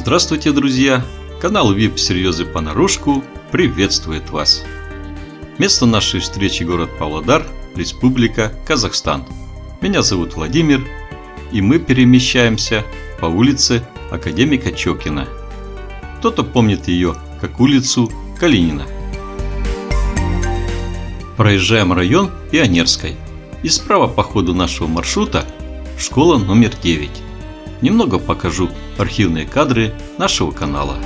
Здравствуйте, друзья! Канал VIP Серьезы понарошку приветствует вас. Место нашей встречи — город Павлодар, Республика Казахстан. Меня зовут Владимир, и мы перемещаемся по улице Академика Чокина. Кто-то помнит ее как улицу Калинина. Проезжаем район Пионерской, и справа по ходу нашего маршрута школа номер 9. Немного покажу архивные кадры нашего канала.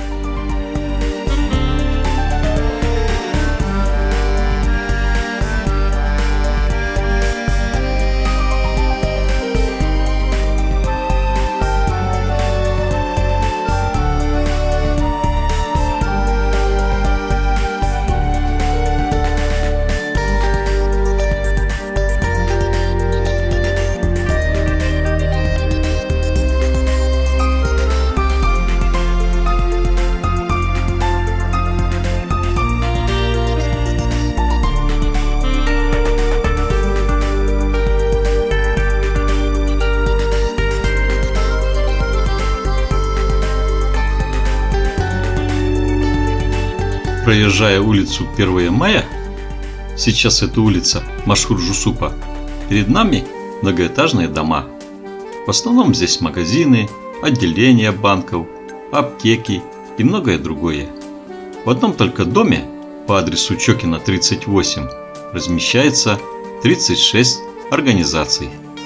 Проезжая улицу 1 мая, сейчас это улица Машхур-Жусупа, перед нами многоэтажные дома. В основном здесь магазины, отделения банков, аптеки и многое другое. В одном только доме по адресу Чокина 38 размещается 36 организаций.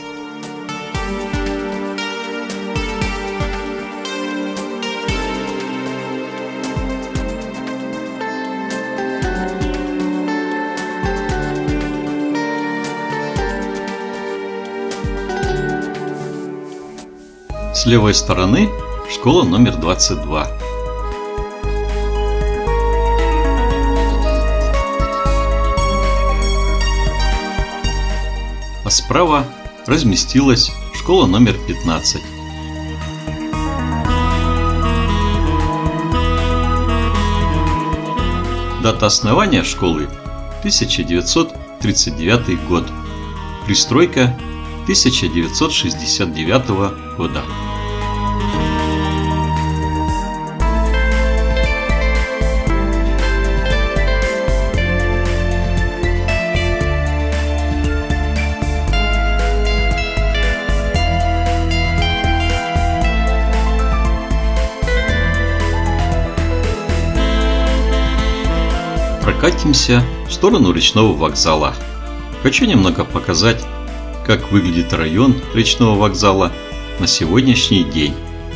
С левой стороны школа номер 22. А справа разместилась школа номер 15. Дата основания школы — 1939 год. Пристройка 1969 года. Прокатимся в сторону речного вокзала. Хочу немного показать, как выглядит район речного вокзала на сегодняшний день.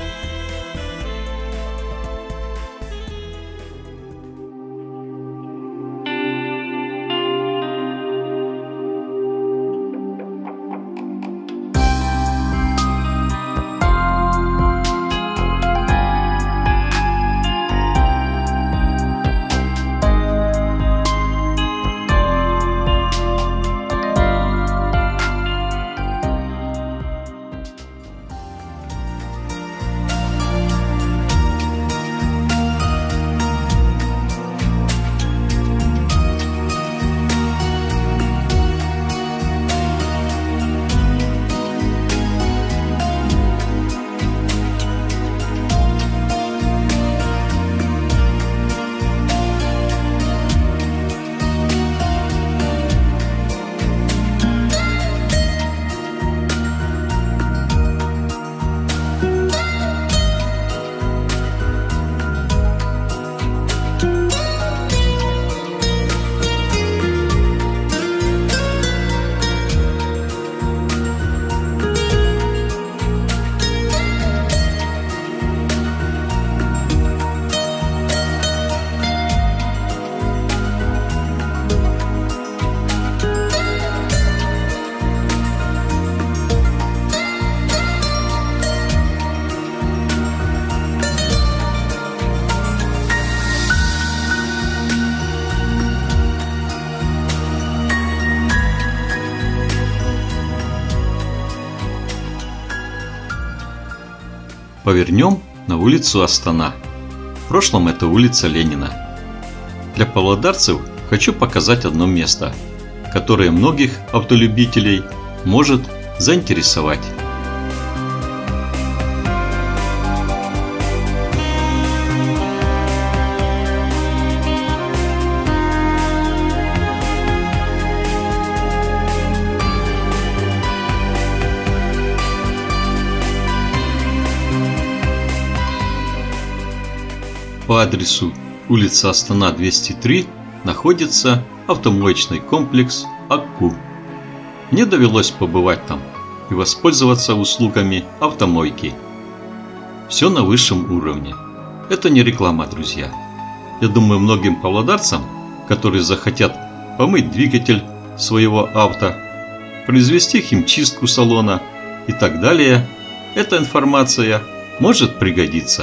Повернем на улицу Астана. В прошлом это улица Ленина. Для павлодарцев хочу показать одно место, которое многих автолюбителей может заинтересовать. по адресу улица Астана, 203 находится автомоечный комплекс «Акку». Мне довелось побывать там и воспользоваться услугами автомойки. Все на высшем уровне. Это не реклама, друзья. Я думаю, многим павлодарцам, которые захотят помыть двигатель своего авто, произвести химчистку салона и так далее, эта информация может пригодиться.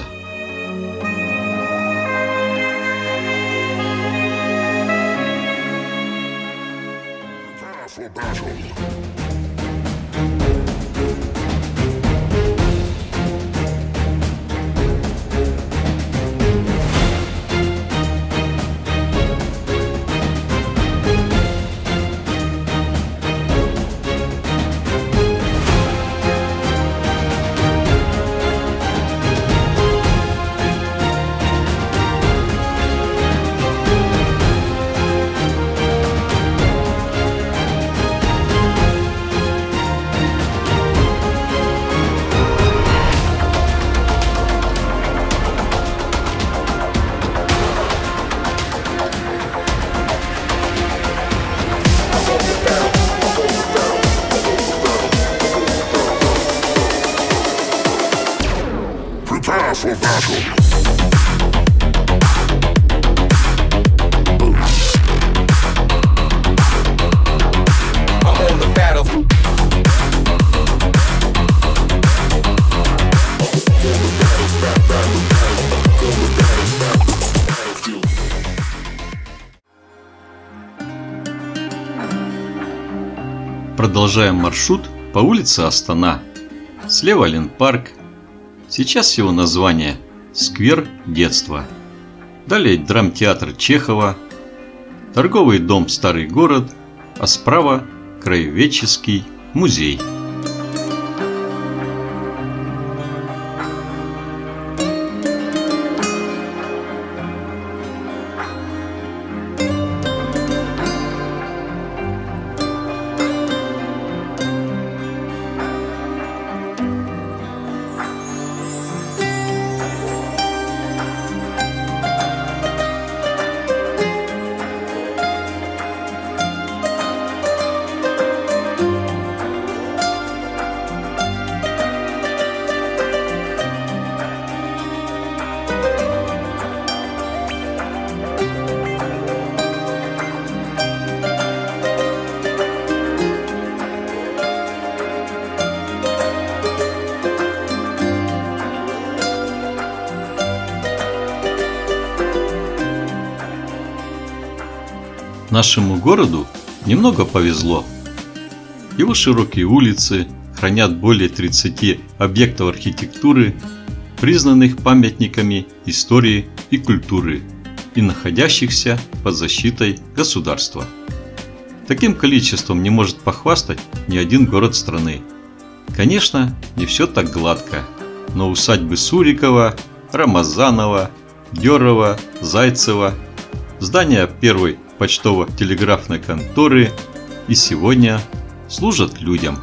Продолжаем маршрут по улице Астана. Слева Ленпарк. Сейчас его название «Сквер детства». Далее драмтеатр Чехова, торговый дом «Старый город», а справа краеведческий музей. Нашему городу немного повезло. Его широкие улицы хранят более 30 объектов архитектуры, признанных памятниками истории и культуры и находящихся под защитой государства. Таким количеством не может похвастать ни один город страны. Конечно, не все так гладко, но усадьбы Сурикова, Рамазанова, Дерова, Зайцева, здания первой почтово-телеграфной конторы и сегодня служат людям.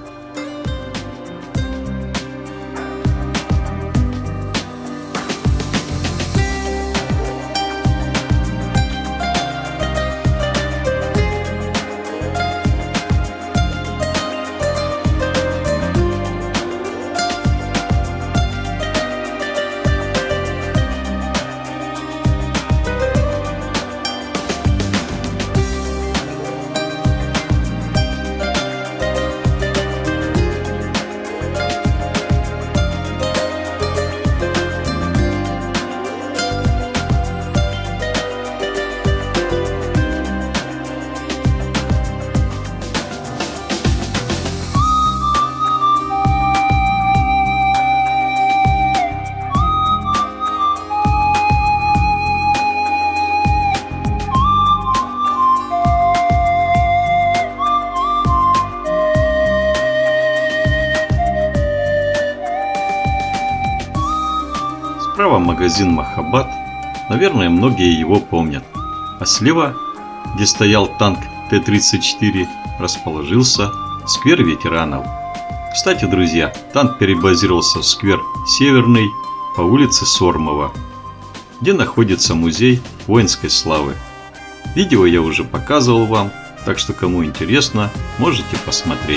Справа магазин Махаббат, наверное, многие его помнят. А слева, где стоял танк Т-34, расположился сквер ветеранов. Кстати, друзья, танк перебазировался в сквер Северный по улице Сормова. где находится музей воинской славы. Видео я уже показывал вам, так что кому интересно, можете посмотреть.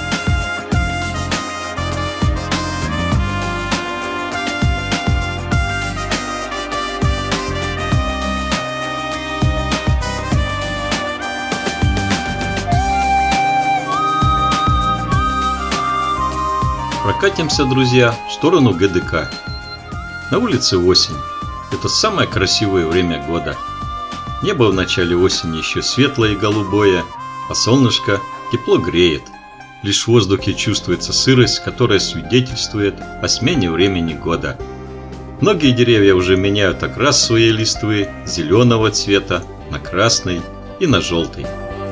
Прокатимся, друзья, в сторону ГДК. На улице осень. Это самое красивое время года. Небо в начале осени еще светлое и голубое, а солнышко тепло греет. Лишь в воздухе чувствуется сырость, которая свидетельствует о смене времени года. Многие деревья уже меняют окрас своей листвы с зеленого цвета на красный и на желтый.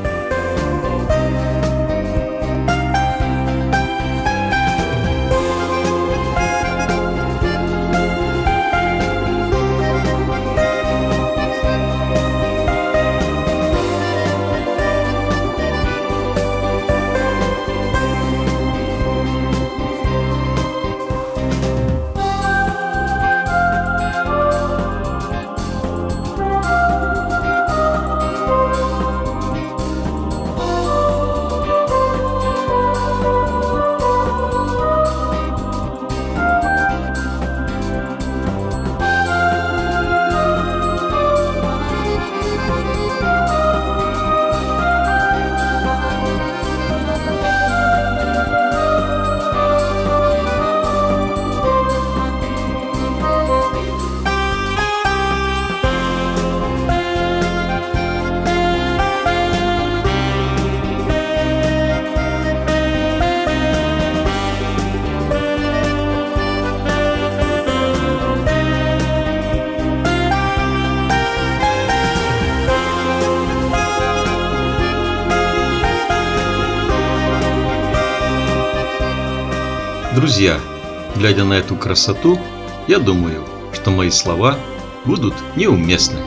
Друзья, глядя на эту красоту, я думаю, что мои слова будут неуместны.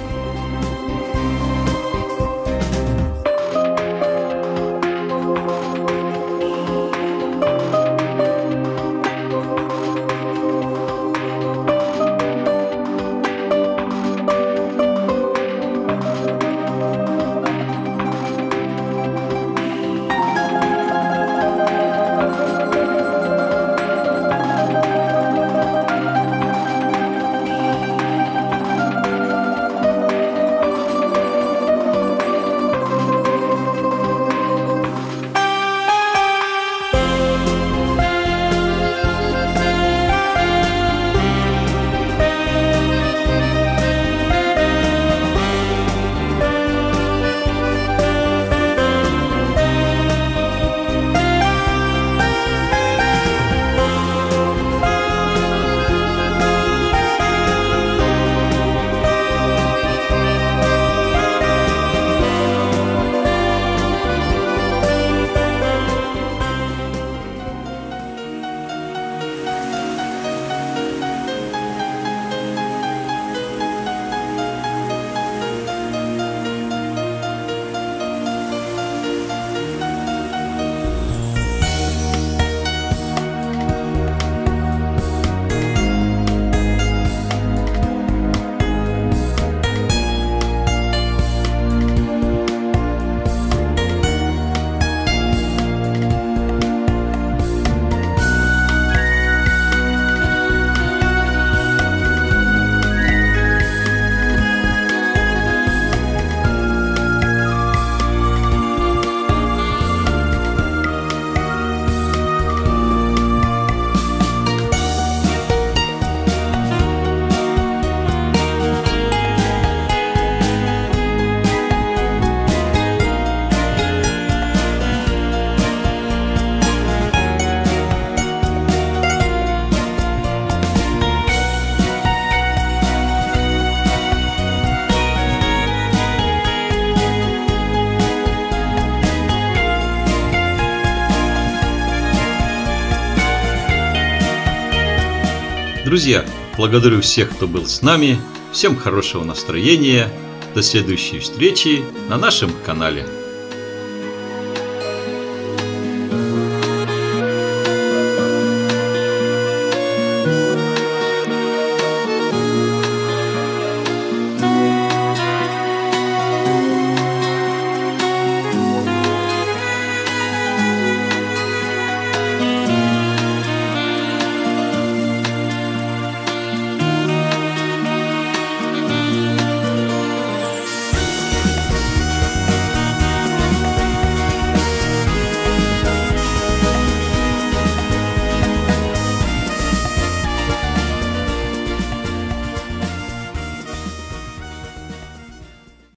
Друзья, благодарю всех, кто был с нами. Всем хорошего настроения. До следующей встречи на нашем канале.